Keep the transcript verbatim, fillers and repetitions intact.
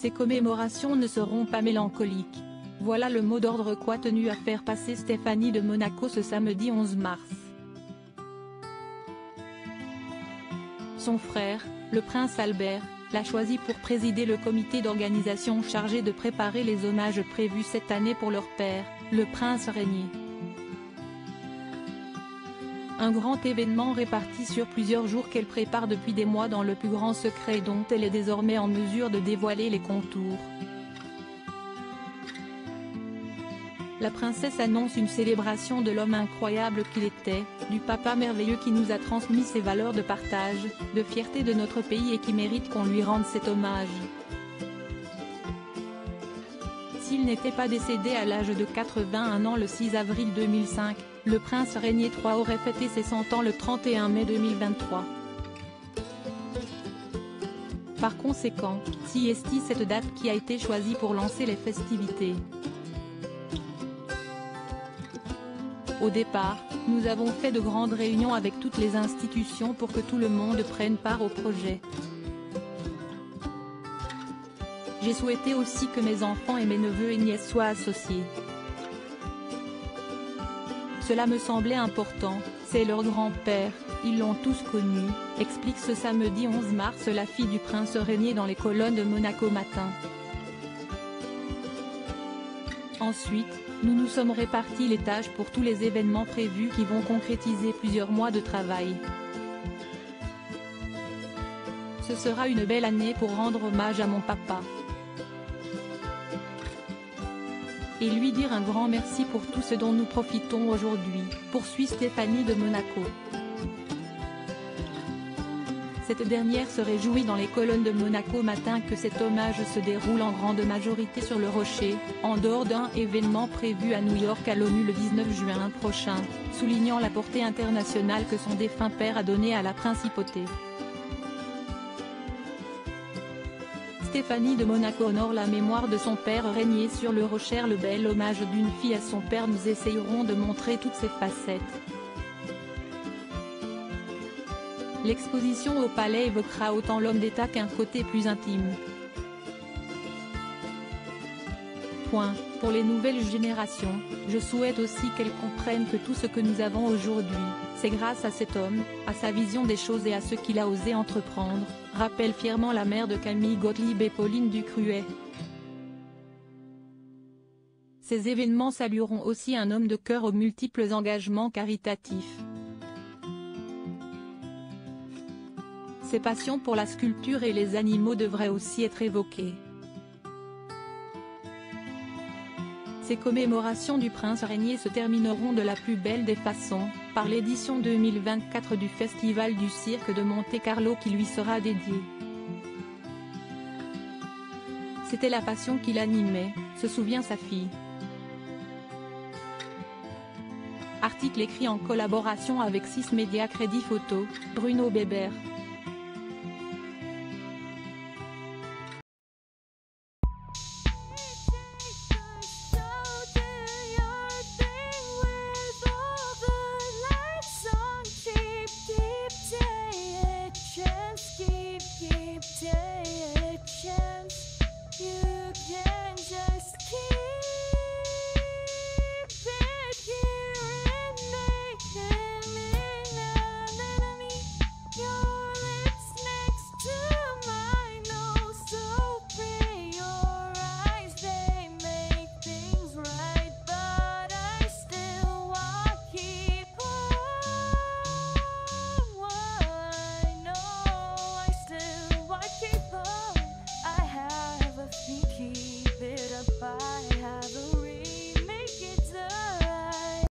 Ces commémorations ne seront pas mélancoliques. Voilà le mot d'ordre qu'a tenu à faire passer Stéphanie de Monaco ce samedi onze mars. Son frère, le prince Albert, l'a choisi pour présider le comité d'organisation chargé de préparer les hommages prévus cette année pour leur père, le prince Régnier. Un grand événement réparti sur plusieurs jours qu'elle prépare depuis des mois dans le plus grand secret dont elle est désormais en mesure de dévoiler les contours. La princesse annonce une célébration de l'homme incroyable qu'il était, du papa merveilleux qui nous a transmis ses valeurs de partage, de fierté de notre pays et qui mérite qu'on lui rende cet hommage. S'il n'était pas décédé à l'âge de quatre-vingt-un ans le six avril deux mille cinq, le prince Régnier trois aurait fêté ses cent ans le trente et un mai deux mille vingt-trois. Par conséquent, si est cette date qui a été choisie pour lancer les festivités. Au départ, nous avons fait de grandes réunions avec toutes les institutions pour que tout le monde prenne part au projet. J'ai souhaité aussi que mes enfants et mes neveux et nièces soient associés. Cela me semblait important, c'est leur grand-père, ils l'ont tous connu, explique ce samedi onze mars la fille du prince Régnier dans les colonnes de Monaco Matin. Ensuite, nous nous sommes répartis les tâches pour tous les événements prévus qui vont concrétiser plusieurs mois de travail. Ce sera une belle année pour rendre hommage à mon papa. Et lui dire un grand merci pour tout ce dont nous profitons aujourd'hui, poursuit Stéphanie de Monaco. Cette dernière se réjouit dans les colonnes de Monaco Matin que cet hommage se déroule en grande majorité sur le Rocher, en dehors d'un événement prévu à New York à l'ONU le dix-neuf juin prochain, soulignant la portée internationale que son défunt père a donnée à la principauté. Stéphanie de Monaco honore la mémoire de son père Régnier sur le Rocher. Le bel hommage d'une fille à son père. Nous essayerons de montrer toutes ses facettes. L'exposition au palais évoquera autant l'homme d'État qu'un côté plus intime. Point. Pour les nouvelles générations, je souhaite aussi qu'elles comprennent que tout ce que nous avons aujourd'hui, c'est grâce à cet homme, à sa vision des choses et à ce qu'il a osé entreprendre, rappelle fièrement la mère de Camille Gottlieb et Pauline Ducruet. Ces événements salueront aussi un homme de cœur aux multiples engagements caritatifs. Ses passions pour la sculpture et les animaux devraient aussi être évoquées. Ces commémorations du prince Régnier se termineront de la plus belle des façons, par l'édition deux mille vingt-quatre du Festival du Cirque de Monte-Carlo qui lui sera dédiée. C'était la passion qui l'animait, se souvient sa fille. Article écrit en collaboration avec six Médias Crédit Photo, Bruno Bébert.